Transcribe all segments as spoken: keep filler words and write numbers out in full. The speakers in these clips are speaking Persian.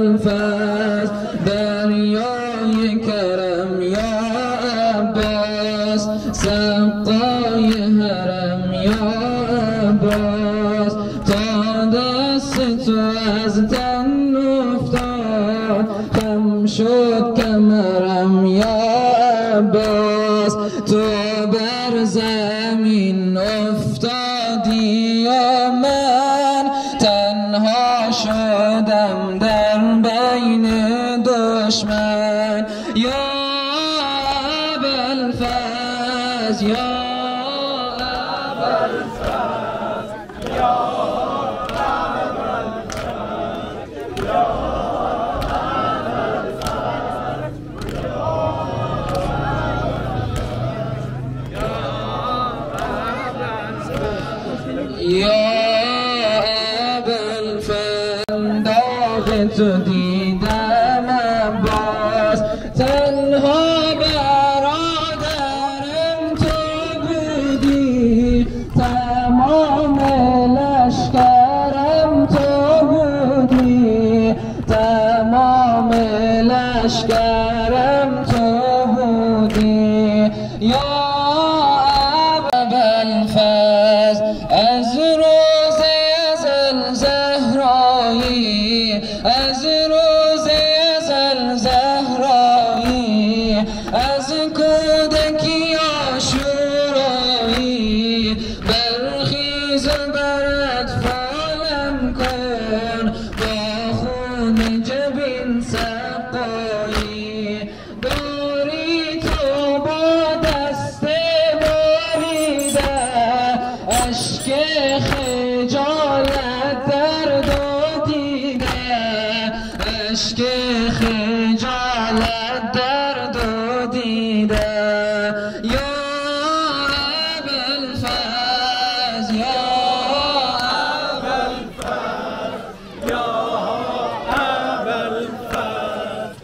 ابوالفضل دریای کرم یا عباس سقای حرم یا عباس تا دست تو از تن افتاد خم شد کمرم یا عباس تو بر زمین افتادی و من تنها شدم در بین دشمن یا ابوالفضل یا ابوالفضل یا یا ابوالفضل داغ تو دیدم عباس تنها برادرم تو بودی تمام لشکرم تو بودی تمام لشکرم تو بودی یا ابوالفضل از روز ازل زهرایی از روز ازل زهرایی از کودکی آشورایی برخیز و بر اطفالم کن با خون جبین سقایی داری تو با دست بریده اشک خجالت درد و دیده اشک خجالت درد و دیده یا ابوالفضل یا ابوالفضل یا ابوالفضل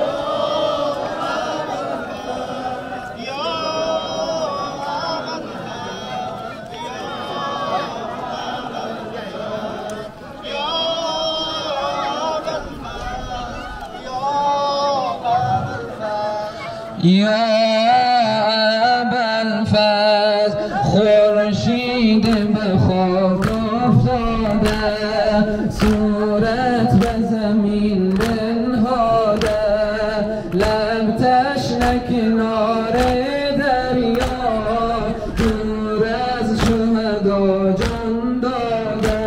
یا ابوالفضل خورشید به خواب افتاده صورت به زمین بنهاده لب تشنه کنار دریا دور از شهدا جان داده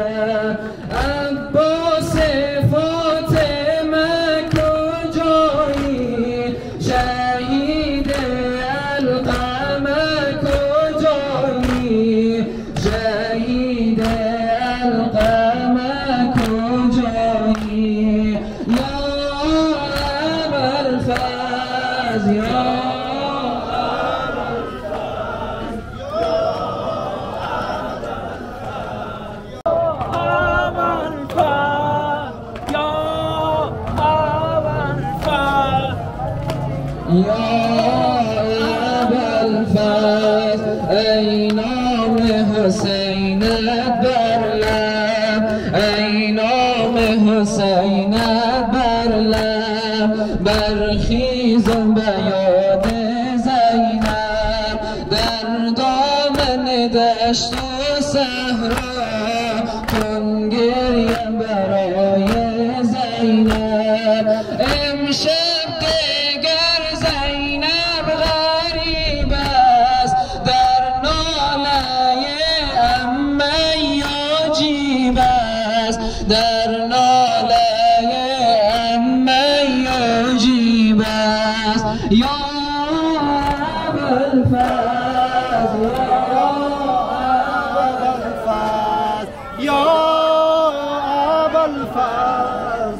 عباس فاطمه کجایی شهید القمه کجایی شهید القمه کجایی یا ابوالفضل یا یا ابوالفضل ای نام حسینت بر لب ای نام حسینت بر لب برخیز و به یاد زینب در دامن دشت و صحرا کن گریه برای زینب امشب دگر زینب غریب است در ناله عمه عجیب است در ناله عمه عجیب است یا ابوالفضل یا ابوالفضل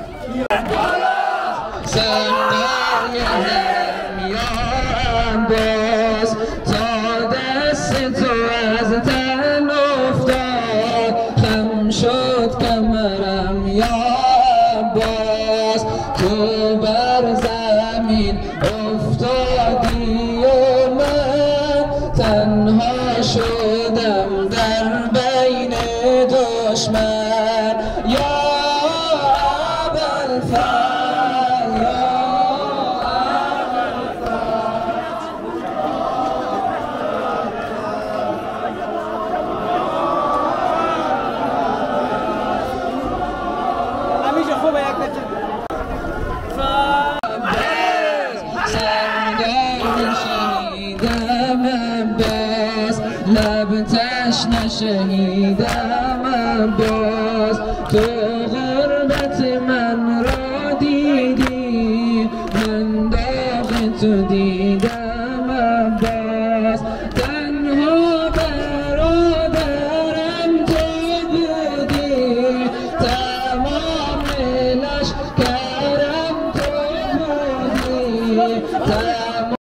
سقای حرم یا عباس تا دست تو از تن افتاد خم شد کمرم یا عباس تو بر زمین افتادی و من تنها شدم در بین دشمن یا ابوالفضل شهیدم عباس. تو غربت من را دیدی، من داغ تو دیدم عباس. تنها برادرم تو بودی، تمام لشکرم تو بودی.